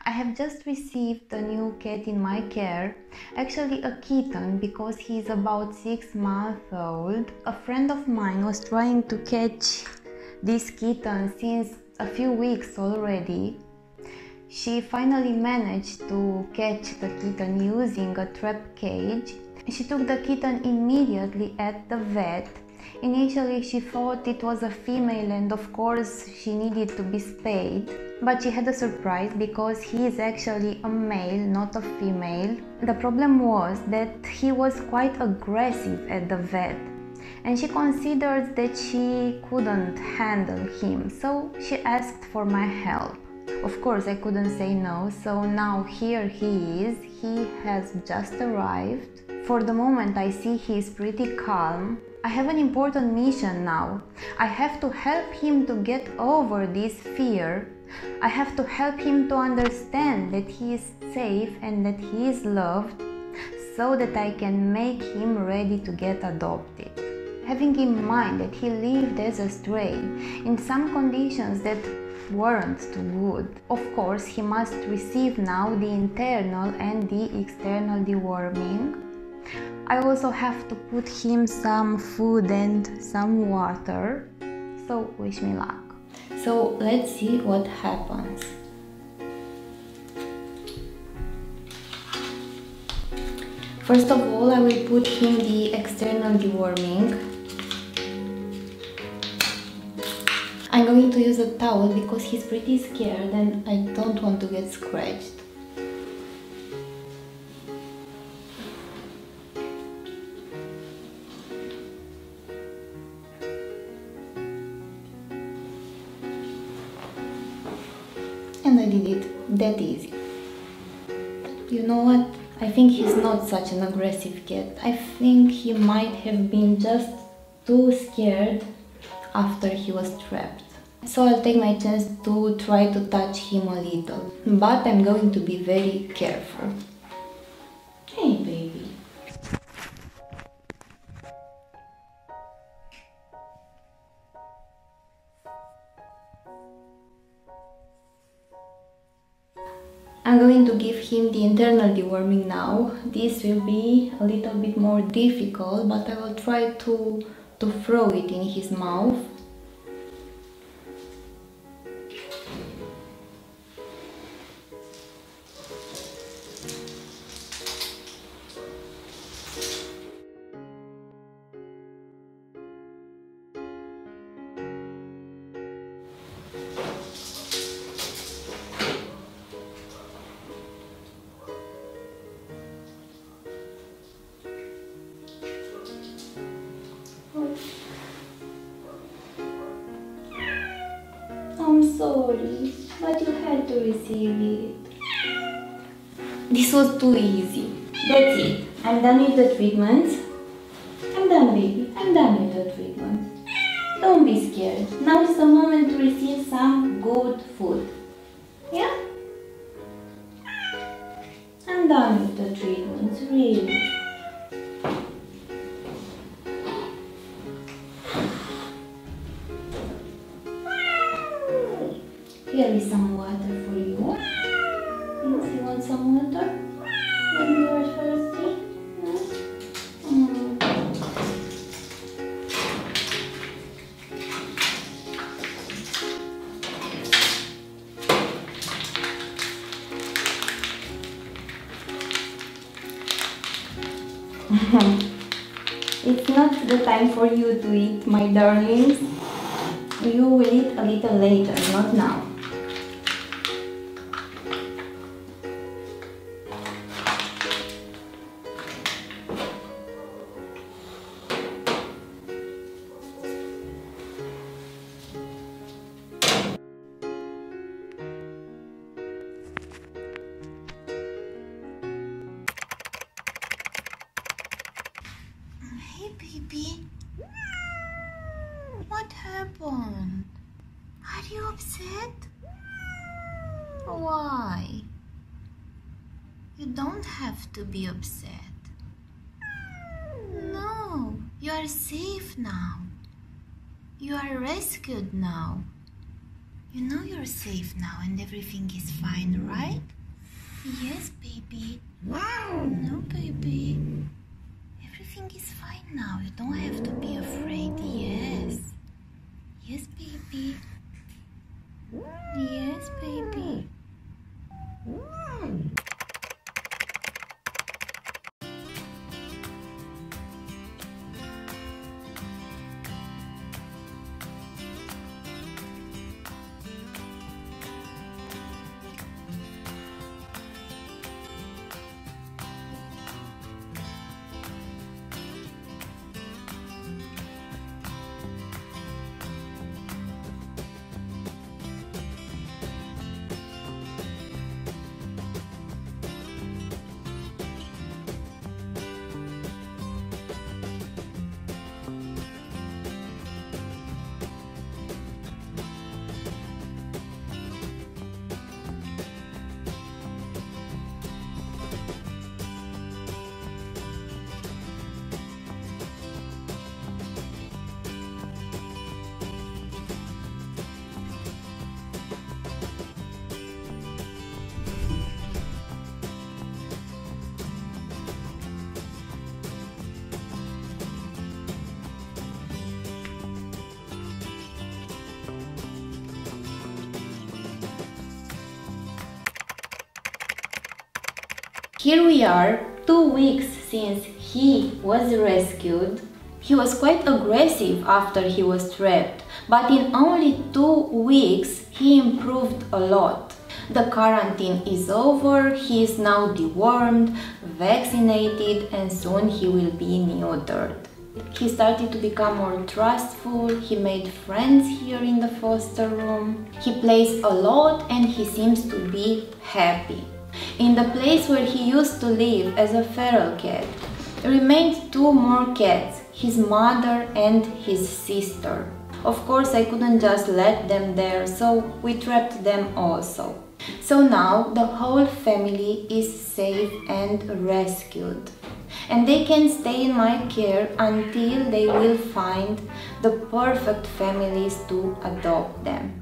I have just received a new cat in my care, actually a kitten because he's about 6 months old. A friend of mine was trying to catch this kitten since a few weeks already. She finally managed to catch the kitten using a trap cage. She took the kitten immediately at the vet. Initially she thought it was a female and of course she needed to be spayed. But she had a surprise because he is actually a male, not a female. The problem was that he was quite aggressive at the vet and she considered that she couldn't handle him, so she asked for my help. Of course I couldn't say no, so now here he is. He has just arrived. For the moment I see he is pretty calm. I have an important mission now. I have to help him to get over this fear. I have to help him to understand that he is safe and that he is loved, so that I can make him ready to get adopted. Having in mind that he lived as a stray in some conditions that weren't too good. Of course, he must receive now the internal and the external deworming. I also have to put him some food and some water, so wish me luck. So let's see what happens. First of all, I will put him the external deworming. I'm going to use a towel because he's pretty scared and I don't want to get scratched. And I did it that easy. You know what? I think he's not such an aggressive cat. I think he might have been just too scared after he was trapped. So I'll take my chance to try to touch him a little. But I'm going to be very careful. Hey baby. I'm going to give him the internal deworming now. This will be a little bit more difficult, but I will try to throw it in his mouth. I'm sorry, but you had to receive it. This was too easy. That's it. I'm done with the treatments. I'm done, baby. I'm done with the treatment. Don't be scared. Now is the moment to receive some good food. Yeah? I'm done with the treatments, really. Here is some water for you. Yes, you want some water? When you are thirsty? It's not the time for you to eat, my darlings. You will eat a little later, not now. Hey baby, what happened? Are you upset? Why? You don't have to be upset. No, you are safe now. You are rescued now. You know you're safe now and everything is fine, right? Yes, baby. No, baby. Everything is fine now. You don't have to be afraid. Yes. Yes, baby. Yes, baby. Here we are, 2 weeks since he was rescued. He was quite aggressive after he was trapped, but in only 2 weeks he improved a lot. The quarantine is over, he is now dewormed, vaccinated, and soon he will be neutered. He started to become more trustful, he made friends here in the foster room, he plays a lot and he seems to be happy. In the place where he used to live as a feral cat, remained 2 more cats, his mother and his sister. Of course, I couldn't just let them there, so we trapped them also. So now the whole family is safe and rescued. And they can stay in my care until they will find the perfect families to adopt them.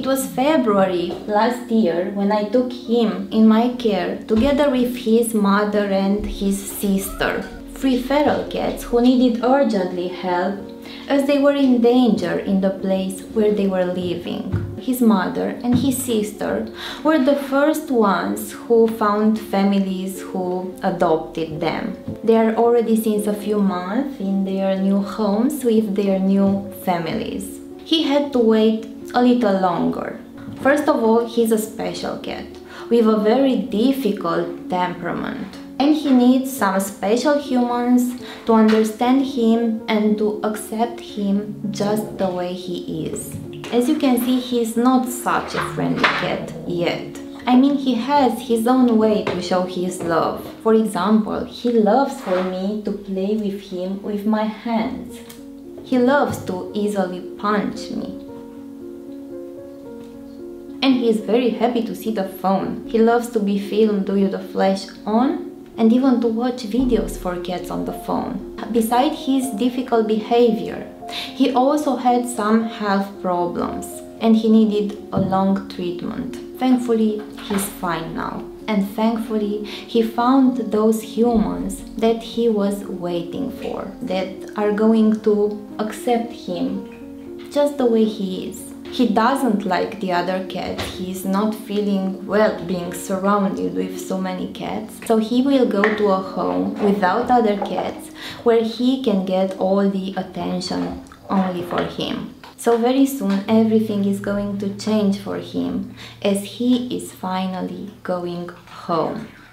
It was February last year when I took him in my care together with his mother and his sister, 3 feral cats who needed urgently help as they were in danger in the place where they were living. His mother and his sister were the first ones who found families who adopted them. They are already since a few months in their new homes with their new families. He had to wait a little longer. First of all, he's a special cat with a very difficult temperament. And he needs some special humans to understand him and to accept him just the way he is. As you can see, he is not such a friendly cat yet. I mean, he has his own way to show his love. For example, he loves for me to play with him with my hands. He loves to easily punch me. And he is very happy to see the phone. He loves to be filmed with the flash on and even to watch videos for cats on the phone. Besides his difficult behavior, he also had some health problems and he needed a long treatment. Thankfully, he's fine now. And thankfully, he found those humans that he was waiting for, that are going to accept him just the way he is. He doesn't like the other cats. He's not feeling well being surrounded with so many cats. So he will go to a home without other cats where he can get all the attention only for him. So very soon everything is going to change for him as he is finally going home.